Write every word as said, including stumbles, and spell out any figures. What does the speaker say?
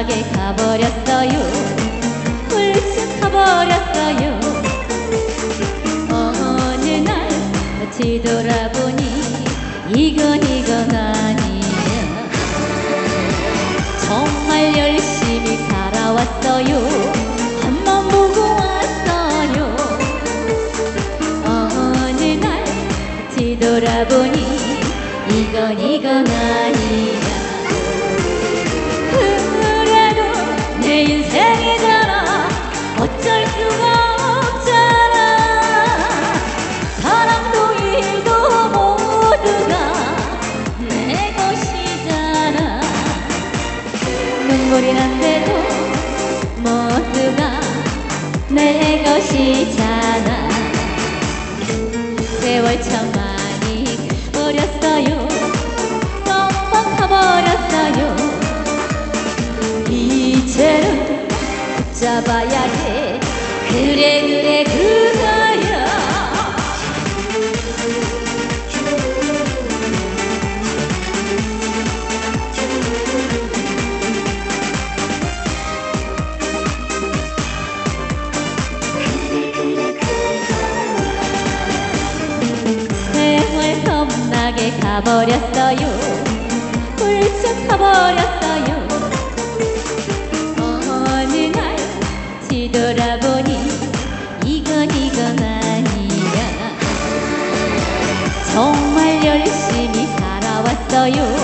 겁나게 가버렸어요. 훌쩍 가버렸어요. 어느 날 뒤돌아보니 이건 이건 아니야. 정말 열심히 살아왔어요. 앞만 보고 왔어요. 어느 날 뒤돌아보니 이건 이건 아니야. 그래도 내 인생이잖아. 어쩔 수가 없잖아. 사랑도 일도 모두가 내 것이잖아. 눈물이 난데도 모두가 내 것이잖아. 세월 참 많이 버렸어요. 깜빡 가버렸어요. 이제는 붙잡아야 해. 그래 그래 그거야. 세월 겁나게 가버렸어요. 훌쩍 가버렸어요. 어느 날 뒤돌아보니 이건 이건 아니야. 정말 열심히 살아왔어요.